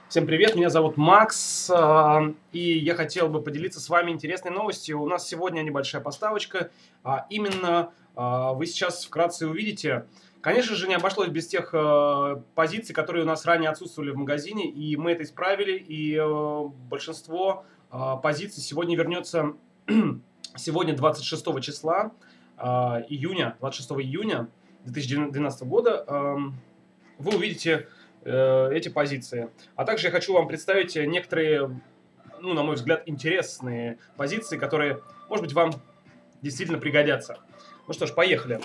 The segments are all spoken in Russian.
Всем привет, меня зовут Макс, и я хотел бы поделиться с вами интересной новостью. У нас сегодня небольшая поставочка, именно вы сейчас вкратце увидите. Конечно же, не обошлось без тех позиций, которые у нас ранее отсутствовали в магазине, и мы это исправили, и большинство позиций сегодня вернется, сегодня 26 числа июня, 26 июня 2012 года, вы увидите эти позиции. А также я хочу вам представить некоторые, на мой взгляд, интересные позиции, которые, может быть, вам действительно пригодятся. Ну что ж, поехали.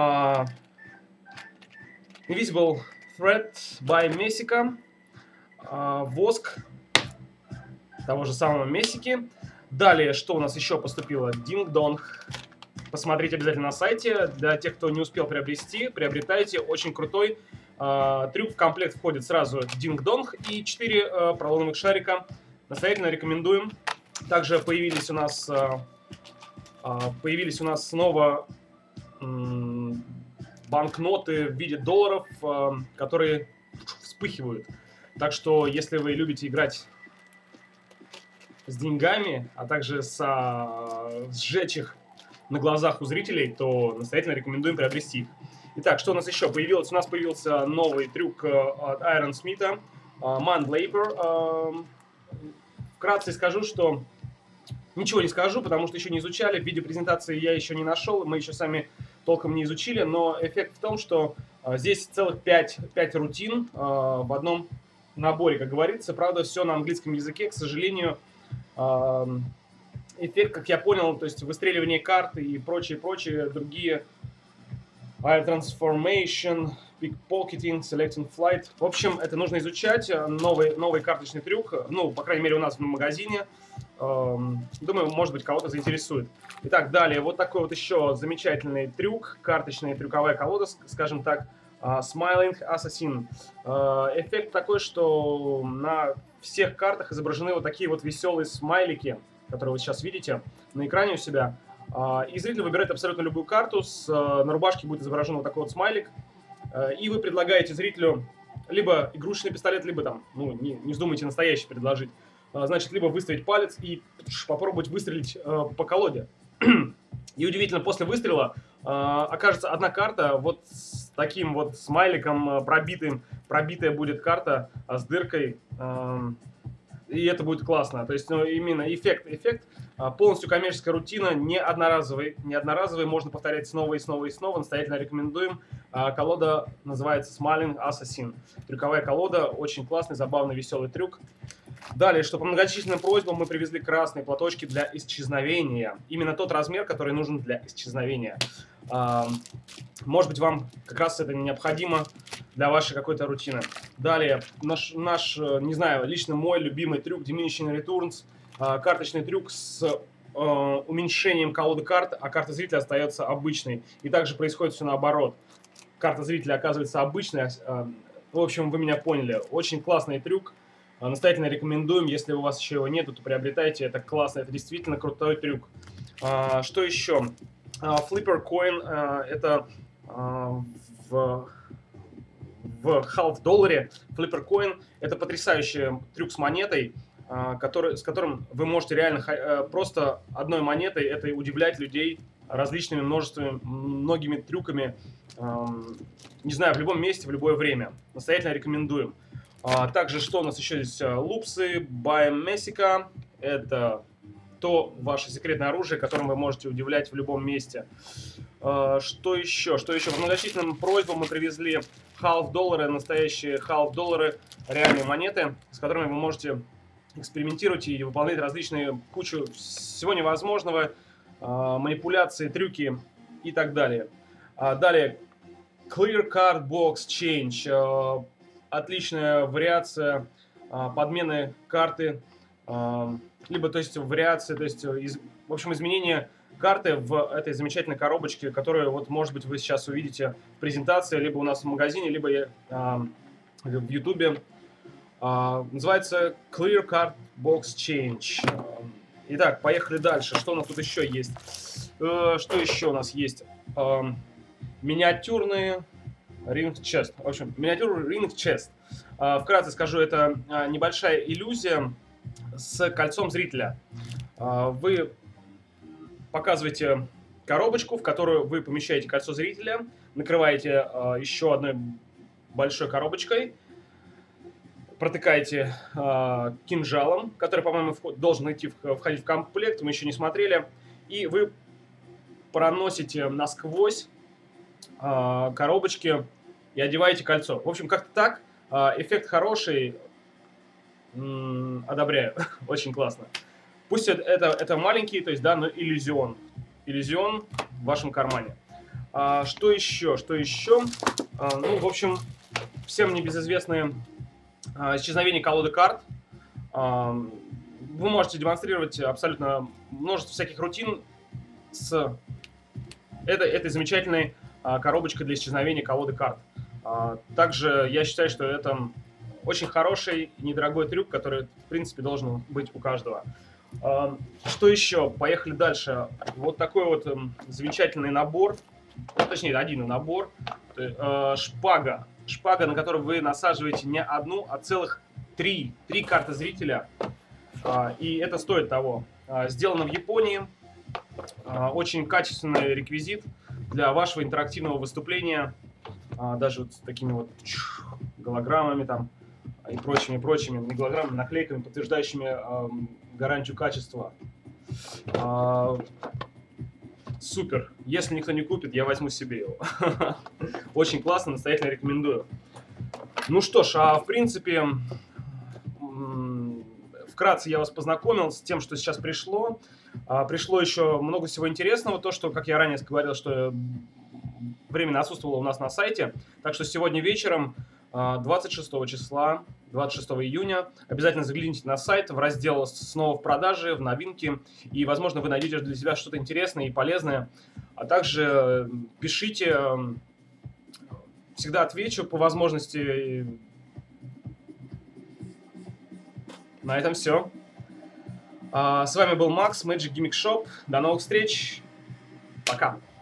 Invisible Threat by Messica. Воск того же самого Мессики. Далее, что у нас еще поступило? Ding Dong. Посмотрите обязательно на сайте. Для тех, кто не успел приобрести, приобретайте. Очень крутой трюк. В комплект входит сразу Ding Dong и 4 поролоновых шарика. Настоятельно рекомендуем. Также появились у нас снова банкноты в виде долларов, которые вспыхивают. Так что, если вы любите играть с деньгами, а также сжечь их на глазах у зрителей, то настоятельно рекомендуем приобрести их. Итак, что у нас еще появилось? У нас появился новый трюк от Iron Smith, Mind Labor. Вкратце скажу, что ничего не скажу, потому что еще не изучали. В виде презентации я еще не нашел, мы еще сами толком не изучили. Но эффект в том, что здесь целых 5 рутин в одном наборе, как говорится. Правда, все на английском языке, к сожалению. Эффект, как я понял, то есть выстреливание карты и прочие другие Air Transformation, Pickpocketing, Selecting Flight. В общем, это нужно изучать. Новый карточный трюк. Ну, по крайней мере, у нас в магазине. Думаю, может быть, кого-то заинтересует. Итак, далее. Вот такой вот еще замечательный трюк. Карточная трюковая колода, скажем так. Smiling Assassin. Эффект такой, что на всех картах изображены вот такие вот веселые смайлики, которые вы сейчас видите на экране у себя. И зритель выбирает абсолютно любую карту, на рубашке будет изображен вот такой вот смайлик, и вы предлагаете зрителю либо игрушечный пистолет, либо там, не вздумайте настоящий предложить, значит, либо выставить палец и попробовать выстрелить по колоде. И удивительно, после выстрела окажется одна карта вот с таким вот смайликом пробитая будет карта с дыркой. И это будет классно. То есть, именно эффект. Полностью коммерческая рутина, не одноразовый, можно повторять снова и снова и снова. Настоятельно рекомендуем. Колода называется Smiling Assassin. Трюковая колода, очень классный, забавный, веселый трюк. Далее, что по многочисленным просьбам мы привезли красные платочки для исчезновения. Именно тот размер, который нужен для исчезновения. Может быть, вам как раз это необходимо для вашей какой-то рутины. Далее, наш, не знаю, лично мой любимый трюк Diminishing Returns. Карточный трюк с уменьшением колоды карт, а карта зрителя остается обычной. И также происходит все наоборот. Карта зрителя оказывается обычной. В общем, вы меня поняли. Очень классный трюк. Настоятельно рекомендуем. Если у вас еще его нету, то приобретайте. Это классно. Это действительно крутой трюк. Что еще? Flipper Coin. Это в half-долларе. Flipper Coin. Это потрясающий трюк с монетой, с которым вы можете реально просто одной монетой это удивлять людей различными многими трюками. Не знаю, в любом месте, в любое время. Настоятельно рекомендуем. Также, что у нас еще здесь? Лупсы by Messica. Это то ваше секретное оружие, которым вы можете удивлять в любом месте. Что еще? По многочисленным просьбам мы привезли half-доллары, настоящие half-доллары, реальные монеты, с которыми вы можете экспериментировать и выполнять различные кучу всего невозможного, манипуляции, трюки и так далее. Далее, Clear Card Box Change. Отличная вариация подмены карты, либо, то есть, вариация, то есть, в общем, изменение карты в этой замечательной коробочке, которую, вот, может быть, вы сейчас увидите в презентации, либо у нас в магазине, либо в YouTube. Называется Clear Card Box Change. Итак, поехали дальше. Что у нас тут еще есть? Что еще у нас есть? Миниатюрные Ring Chest. В общем, миниатюра Ring Chest. Вкратце скажу, это небольшая иллюзия с кольцом зрителя. Вы показываете коробочку, в которую вы помещаете кольцо зрителя, накрываете еще одной большой коробочкой, протыкаете кинжалом, который, по-моему, должен входить в комплект, мы еще не смотрели, и вы проносите насквозь коробочки и одеваете кольцо. В общем, как-то так. Эффект хороший. Одобряю. Очень классно. Пусть это маленький, то есть, да, но иллюзион. Иллюзион в вашем кармане. Что еще? Что еще? Ну, в общем, всем небезызвестные исчезновение колоды карт. Вы можете демонстрировать абсолютно множество всяких рутин с этой замечательной коробочкой для исчезновения колоды карт. Также я считаю, что это очень хороший, недорогой трюк, который, в принципе, должен быть у каждого. Что еще? Поехали дальше. Вот такой вот замечательный набор. Точнее, один набор. Шпага. Шпага, на которую вы насаживаете не одну, а целых три карты зрителя. И это стоит того. Сделано в Японии. Очень качественный реквизит для вашего интерактивного выступления. Даже вот с такими вот голограммами там и прочими, не голограммами, наклейками, подтверждающими гарантию качества. Супер. Если никто не купит, я возьму себе его. Очень классно, настоятельно рекомендую. Ну что ж, в принципе, вкратце я вас познакомил с тем, что сейчас пришло. Пришло еще много всего интересного. То, что, как я ранее говорил, что временно отсутствовало у нас на сайте. Так что сегодня вечером, 26 числа, 26 июня, обязательно загляните на сайт в раздел «Снова в продаже», в новинки. И, возможно, вы найдете для себя что-то интересное и полезное. А также пишите. Всегда отвечу по возможности. На этом все. С вами был Макс, Magic Gimmick Shop. До новых встреч. Пока.